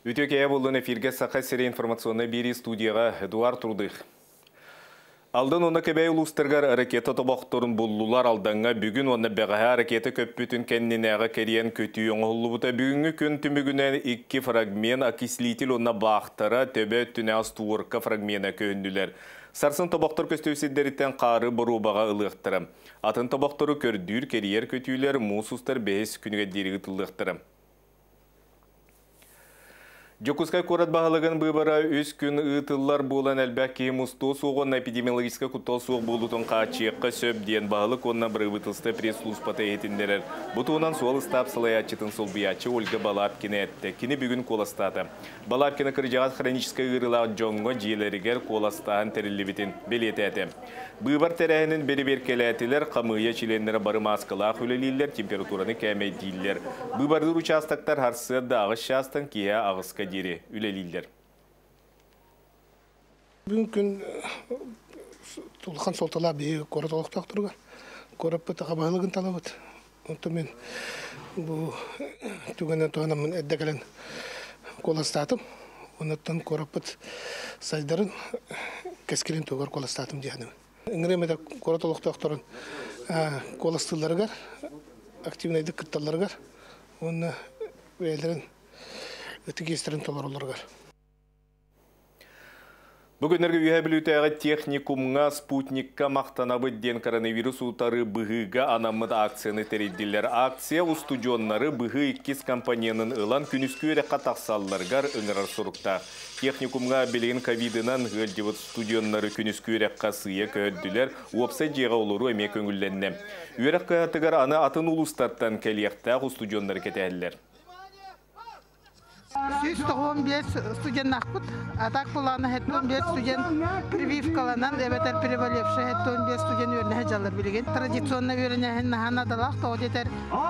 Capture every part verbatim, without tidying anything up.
Үтекея болуын эфирге сақа сире информационный бери студияға Эдуард Трудых. Алдан оны кебей улустыргар ракета тобақтырын болулар алданға бүгін оны бәғаға ракета көппүтін кәнненәға керен көтүй оңғылыбыта бүгінгі күн түмігінен икки фрагмен окислитель оны бақтыра төбе түне астуырқа фрагмена көнділер. Сарсын тобақтыр көстөсіддеріттен қары бұрубаға ылықтыры. Атын тобақтыры көрдүр керер көтүйлер мусустар бәйс күніге дерегі тылықтыры. Жокускай корат бағалығын бұйбара өз күн ұтылар болан әлбәкі мұсто соғын эпидемиологическа құттал соқ болутын қачыққа сөп ден бағылық онна бір ұтылсты пресс-службата етіндерер. Бұтуынан сол ұстап сылаятчытын сол бұячы Ольга Балапкина әтті. Кені бүгін қоластаты. Балапкина кіржағат хроническа ғырылақ жоңғы жиелерігер қоластағын тәрілі бітін белеті әті. Бұйбар тәрәхінің бері беркеләтілер, қамыя чиленлері бары маскалақ үлелейлер, температураны кәмей дейлер. Бұйбардыр участақтар харсы дағыз шастын кия ағысқа дере үлелейлер. Бүгін күн тұлған солтала бейі қорат олықтақ тұрған. Қорат бұты қабағылығын талабыд. Онты мен бұл түгенен туғанамын әддәкелен қоластатым. Онаттан қорат бұт сайдарын кәскелен туғар қоластатым дейінім. Үңіремеді қорат олықтақ тұрын қоластыларығар, активнайды күтталарығар, оны өйелерін өті кестерін толар оларығар. Бүгінергі үйәбілітәғі техникумға спутникка мақтанабы ден коронавирус ұтары бұғыға анамыд акцияны тәрелділер. Акция ұстудионлары бұғы иккіз компанияның ұлан күніскі өрі қатақсалыларғар өңірар сұрықта. Техникумға білген ковидынан ғылдевіт студионлары күніскі өрі қасыя көдділер, опса жеға олыру әмек өңілленне. Өрі қағатығар аны атын ұлыстаттан кәлияқтағы студионлары кетәлілер. Сүйіс тоғын бес студент ақпыт, атақ бұланы әттон бес студент прививкаланан, әбәтер переболевші әттон бес студент өріне әжалар білген. Традиционно өріне әнна адалақ, тоғытетер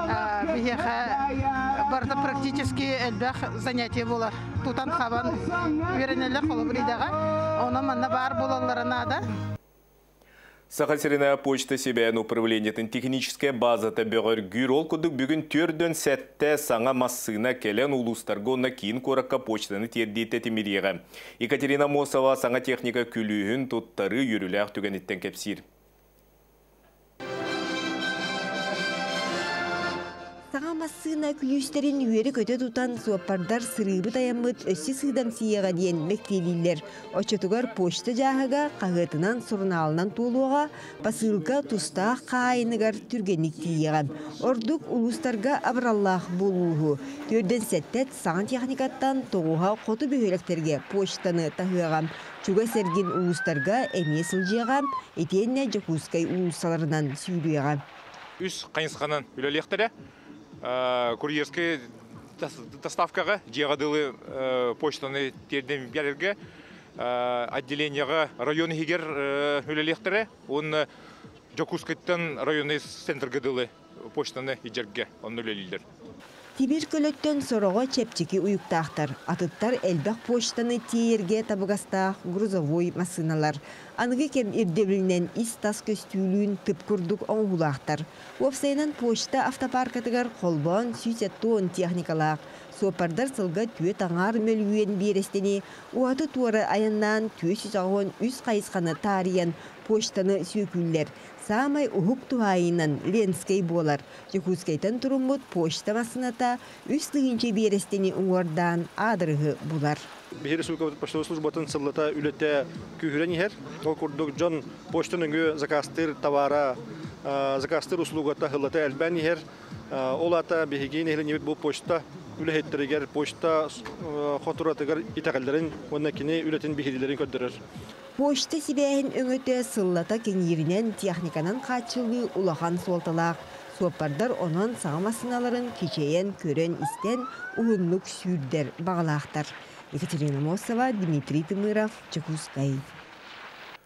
бігеға барда практически әлбәқ занятие болар. Тутан қабан өрінелі қолы білейдіға, оны манна бар болаларына да. Сахасирина почта себән управлениятын техническая базата бөгір гүрол күдік бүгін төрден сәтті саңа массына келен улустаргонна кейін коракка почтаны тердейті темірегі. Екатерина Мосова саңа техника күлігін тұттары үріләқ түгенеттен кепсір. Саңа массына күлістерін үйері көте тұтан суаппардар сырыбы таямыд өсі сыдам сиеға дейін мәктелілер. Очетугар почта жағыға қағытынан сұрыналынан туылуға басылға тұстақ қайыныгар түргенік тиеған. Ордық улустарға абраллах болуғы. Төрден сәттет саңа техникаттан тоғуға қоты бөхелектерге почтаны тағыған. Чуга сәрген улустарға әме сылжыған, етенне Жокускай улусаларынан сүйріған. Үс қайынсқанан үлелектері. Курьерский доставкаға жеғадылы почтаны терден бәрерге отделенияға районы егер үлелектері, оны Жокускайттан районы центргадылы почтаны ежерге оны үлелілдер. Тибир көлөттен сороға чепчеки уюктақтар. Атыттар әлбәқ почтаны тиерге табығастақ грузовой масыналар. Анығы кем ердевлінен ис тас көстүүлүүн тып күрдік оңғылақтар. Опсайнан почта автопаркатығар қолбан сүйсеттуын техникалақ. Сопардар сылға түйе таңар мөлуен берестені, уаты туары аяннан түйе сүзағын үз қайысқаны тариян почтаны сүйкүллер. Самай ухук туайынан ленскей болар. Жокускайтан турумут почта масыната үз тыгынче берестени уңордан адырығы булар. Бехер Республика почтовой службатын сыллата үлетте күйірен ехер. Ол күрдік жон почтанынгы закастыр товара, закастыр услугата хыллата әлбән ехер. Ол ата бехеген ехер небет бұл почта үлеттерігер, почта хотуратығар итәғалдарын, онна кені үлетін бехерилерін көддірір. Почта сибәйін өңөті сыллата кенерінен техниканан қатшылы улахан солталақ. Суаппардар онын саңа масыналарын кечейен көрен істен ұғынлық сүйірдер бағалақтар. Екатерина Мосова, Дмитрий Тымыров, Жокускай.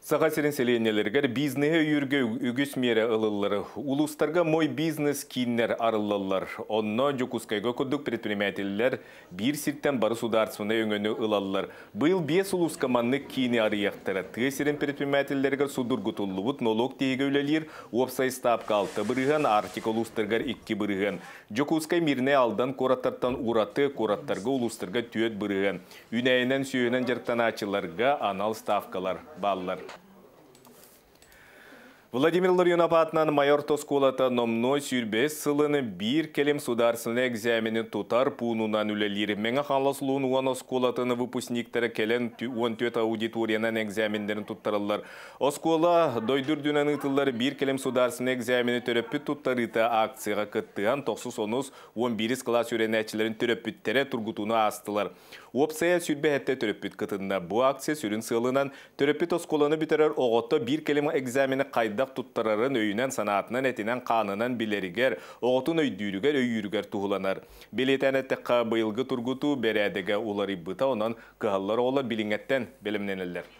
Сағасырын селенелергер бизнеге үйірге үгіс мере ылылары. Улустарға мой бизнес кейіннер арылылар. Онно Жокускайға күрдік предпринимателілер бір сирттен бары сударсына өңіні ылалылар. Бұл бес улус командны кейіні арияқтары. Тесерін предпринимателілерге судыр күтулуыт налог тегі өлелер, опсай стапка алты біріған, артик улустарғар икки біріған. Жокускай мирне алдан кораттартан ураты кораттарға улустарға түйет біріған. Үнәйінен сүйінен жарттан ачыларға анал ставкалар баллар. Владимир Ларионапатынан майор тоскулата номной сүйрбес сылыны бір келем сударсыны экзамені тутар пунунан үлелері. Меңа қанласылуын уан оскулатыны выпускниктері келен он төрт аудиториянан экзамендерін туттарылар. Оскула дойдүрдүнен ытылары бір келем сударсыны экзамені төрөппіт туттарыта акцияға кыттыған тоқсыз оныз он біріс класс өренәчілерін төрөппіттері тургутуны астылар. Опсая сүрбе әтті төрөппіт кытында. Бұ акция сүрін сылынан төрөппіт оскуланы бітерер оғытты бір келем экзамені қайдақ туттарарын өйінен санатынан әтінен қанынан білерігер, оғытын өйдүйрігер өйірігер туғыланар. Белетен әттіққа бұйылғы тургуту бәрәдігі олар иббыта онан қығалар ола біліңеттен білімненелер.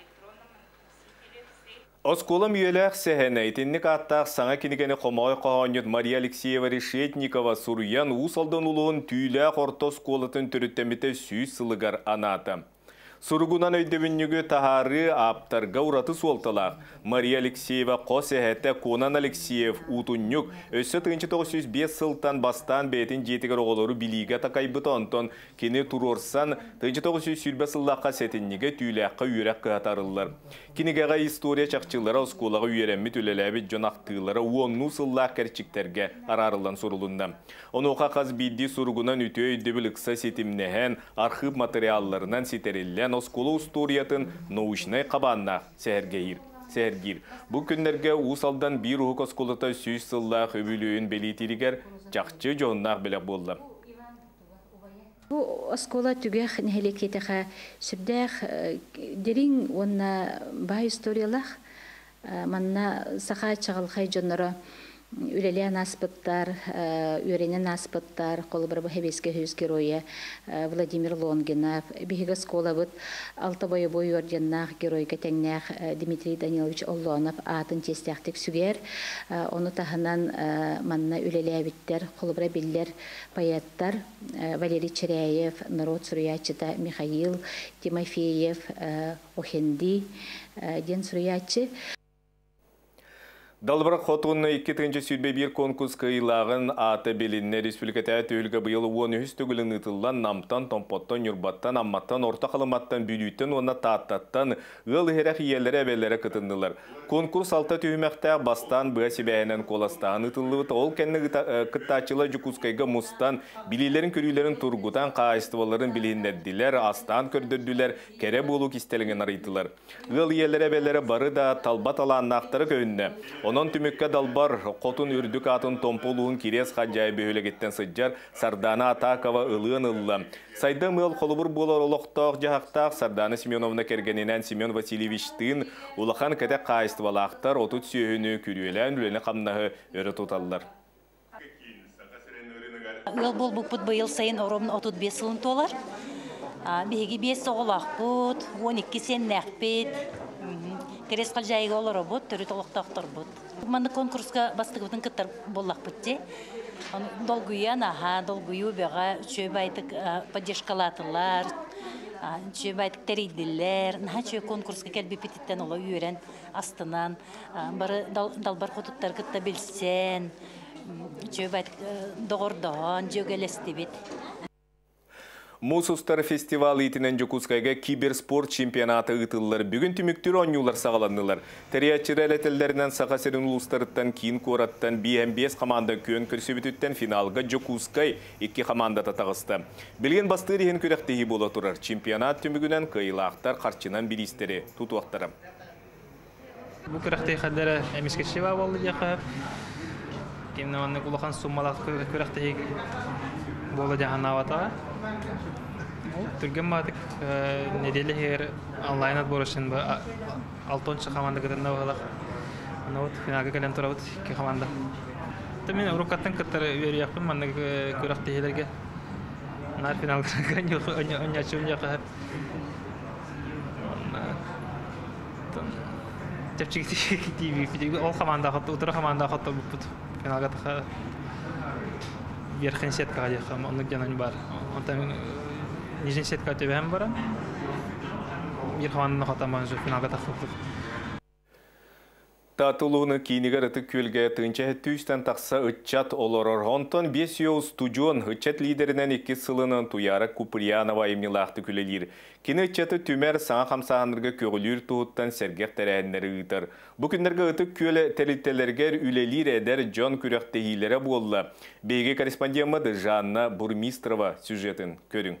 Осколам үйеләқ сәхәне етіннік аттақ саңа кенігені қомағай қағанет Мария Алексеева Решетникова Сурьян ұсалдан ұлығын түйіләқ орта осколатын түріттеметі сүйіз сылығар анаты. Сургунан өйдебіннігі тахары аптарға ұраты суалталақ. Мария Алексеева қос әхәтті Конан Алексеев ұтыннюк өсі тоғыз жүз бес сылтан бастан бәйтін жетігер оғылары біліге тақайбыты онтон кені тұрорсан тоғыз жүз сүрбе сыллаққа сәтіннігі түйіләққа үйерәк қағатарылар. Кенігеға история чақчылары осколаға үйерәмі төлеләбі жонақтығылары онну сыллақ кәрчіктерге арарылан сұрылында. Онуға қаз бейді сургунан үті өйдебілікса сетімнәхән архив материалларынан сетеріллән осколу историятын научнай қабанна сәргейір. Сәргир. Бұл күндерге ұсалдан бір ұғық осколыта сүйіз сыллақ өбілуін белетірігер жақчы жоғыннақ білек болды. Бұл оскола түгәқ нәхелекетіға сүрдәқ дерін онна бай историялақ манна сақа чағылғай жонлары үлелен аспыттар, үйренен аспыттар, қолы бір бұхебеске хүз героя Владимир Лонгинов, бігігі скола бұд алты бойы бой орденнақ геройға тәңнәқ Дмитрий Данилович Оллонов атын тестяқтық сүгер. Оны тағынан манна үлелі әбіттер, қолы бір білдер паяттар Валерий Черяев, народ сұруячыта Михаил Тимофеев, Охенди, ден сұруячы. Далбырақ қотуынна екі тыңжы сүрбе бір конкурс қиылағын аты белінне республиката түйілгі бұйылы он үш түгілін ұтылан намтан, томпоттан, юрбаттан, амматтан, орта қалыматтан, бүлүйттен, оны тааттаттан, ғыл херек иелері әбелері қытындылар. Конкурс алта түйімәқтәк бастан бұға себәйінен қоластағын ұтылығы, ол кәнні қыттачылы Жокускайға мұстан, білейлерін көрілерін тұрғутан қайыстываларын білейіндерділер, астан көрдірділер, кәрі болу кестеліңін арайтылар. Ғыл иелері әбелері бары да талбат аланнақтары көніне. Онон түмікке далбар қотын үрдік атын томполуын керес қаджай бөйлегеттен сыджар Сардана Атакова ылын ылы. Сайды мыл қолыбыр болар олықтақ жағақтақ Сардана Семеновна кергенінен Семен Васильевичтің улахан кәтек қайыстывалақтар отут сүйіні күрюелен үлені қамнағы өрі тұталылар. Ыл бол бұппыт бұйыл сайын оромын отут бес сылын толар. Беги бес оғылақ бұд, он екі сен нәқпет. Керес қалжайығы олар бұд, түрі толықтақтар бұд. Манды конкурсқа бастығыбытын кіттар болақ бұдде. Долгуян, аға, долгую бәға үші байтық поддержкалатылар, үші байтық тәрейділер. Наға үші конкурсқа кәлбі петиттен олар үйерен астынан. Бары далбар құтыттар кітта білсен, үші байтық доғырдаған, жөгелесті бет. Мусустар фестивалы итінен Жокускайға киберспорт чемпионаты ұтылылар. Бүгін түміктер оңюлар сағаланылар. Тәриятчыр әлетелерінен сақасырын ұлыстарыттан кейін қораттан би эм бес команда көн көрсөбітіттен финалға Жокускай екі команда татағысты. Білген бастыр еген көректегі бола тұрар. Чемпионат түмігінен қиылақтар қарчынан білістері тұтуақтары. Бұл көректегі қадары әмескешева болды деқі. Кемнеманны құлақан суммалақ көректегі болды жағын аватаға. Түрген бадық неделі хер онлайн отборышын алтыншы команда кітірінде оғалақ. Финалға кәлен тұра бұд ке команда. Мен ұрықаттан кіттір өйері яқпын, манны көректегелерге. Нар финалға ойнячы ойнячы Чепчики тиви, ол команда хатты, утра команда хатты бут. Финалга та верхний сетка ехал, он где не бар. Он там нижний сетка төбәм бара. Бир команда хатта манжы финалга та хатты. Татулуны кинигер ытык көлге тынча түйстен тақса ытчат олорор. Онтон бес еу студион ытчат лидерінен екі сылының туяры Куприянова емнелақты күлелер. Кені ытчаты түмер саңа қамсағанырға көгілер туыттан сәргек тәрәйінлері ұйтыр. Бұ күндерге ытык көлі тәрілтелергер үлелер әдер Джон күректегейлері болы. Бейге корреспондиямыды Жанна Бурмистрова сюжетін көрің.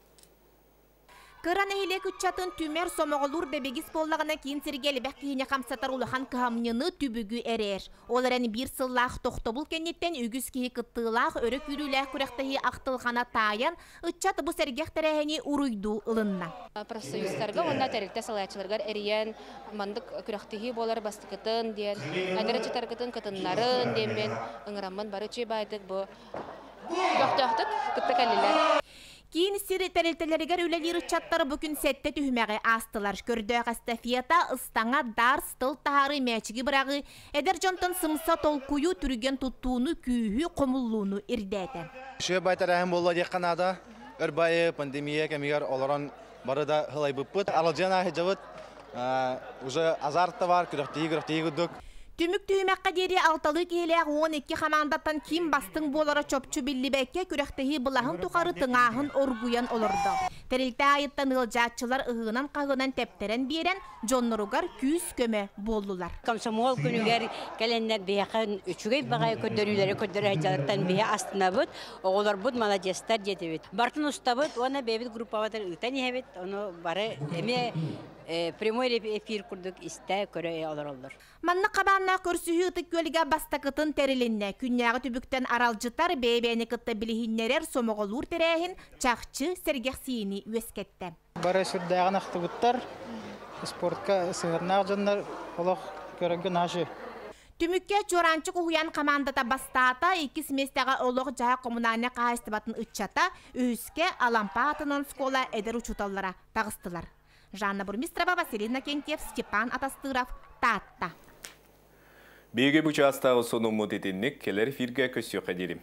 Кыран эхиле күтчатын түмер сомоголур бебегис боллагана кийин сергели бәккине камсатар улахан кыhamnyыны түбүгү эрер. Оларын бир сыллах тохтобул кеннеттен үгүс кии кыттылах өрө күрүлэх күрәктеги актылгана таян ытчат бу сергехтерехени уруйду ылынна. Профсоюздарга онна терилте салаячыларга эриен мандык күрәктеги болар бастыкытын ден, адырачы таргытын кытыннарын дембен ыңырамын барычы байдык бу. Яктактык кыттыкаллар. Кийин сири тәрелтелерігер үлелер ұтчаттары бүкін сәтті түхімәғі астылар. Көрді қастафията ұстаңа дар стыл тағары мәчігі бірағы әдер жонтын сымса толкую түрген тұттуыны күйі қомылуыны ирдәді. Шөй байтар әхім болу дейқанада, өрбайы пандемия кәмегер оларан бары да ғылай бұппыт. Алыджан ахи жауыт, уже азарты бар, күріқтейі күріқтейі күдік. Түмік түймәкқа дері алталы кейләғ он екі хамандаттан ким бастың болара чопчу биллибәкке күрәқтеғі бұлағын тұқары тыңағын оргуян олырды. Тәрілті айыттан ылжатчылар ұғынан қағынан тәптерен берен жонноругар күз көмі болдылар. Комсомол күнігер кәленнер бейақын үчігей бағай көддөрілері көддөрі әйчалықтан бейе астына бұд, оғылар бұд маладестар деді бет. Бартын ұста бұд, оны бейбіт группаватыр ұйтан ебет, оны бары әме прямой эфир күрдік істі көрі олар олар. Манны қабанна көрсүхі ұтық көліге бастақытын тәрілінне. Күнняғы түбіктен аралжытар бейбәні кытта білігіннерер сомоғылур тәрәхін чақчы сәргексиіні өскетті. Бары сүрдәғын ақты бұттар, спортқа сығырнақ жандар олық көрінген ашы. Түмікке чоранчы құхуян командата бастата, икис местеға олық жаға коммунальны қағыстыбатын ұтчата, өске алампа атынан скола әдер ұчуталлара тағыстылар. Жанна Бурмистрова, Василина Кентьев, Степан Атастыров, Татта. Беге бұчы астағы соны мұд етіннік келер фирге көсі қадерім.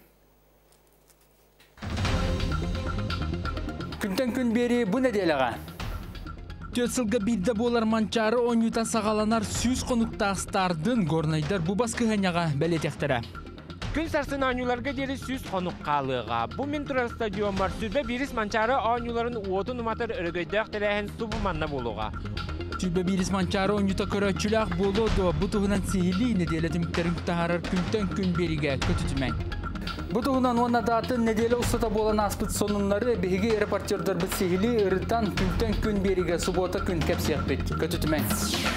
Күнтен күн бері бұ неделіға? Төсілгі бидді болар манчары ойнютан сағаланар сүз қонуқтағыстардың горнайдар бұ басқы ғаняға бәлетектірі. Күн сарсын ойнуларға дері сүз қонуқ қалыға. Бұл мен тұрар стадион бар. Сүрбе беріс манчары ойнуларын уотын ұматыр үргөйдіқ тәрәхін сұбы манна болуға. Сүрбе беріс манчары ойнута көрәтчілақ болуды. Бұтығынан сейілі неделі түміктерін тағарар күнтен күн беріге көтітімен. Бұтығынан оны датын неделі ұстата болан аспыт сонынлары бейге репортердар бұт сейілі ұрыттан күнтен күн беріге сұбота күн кәпсияқ бет көтітімен.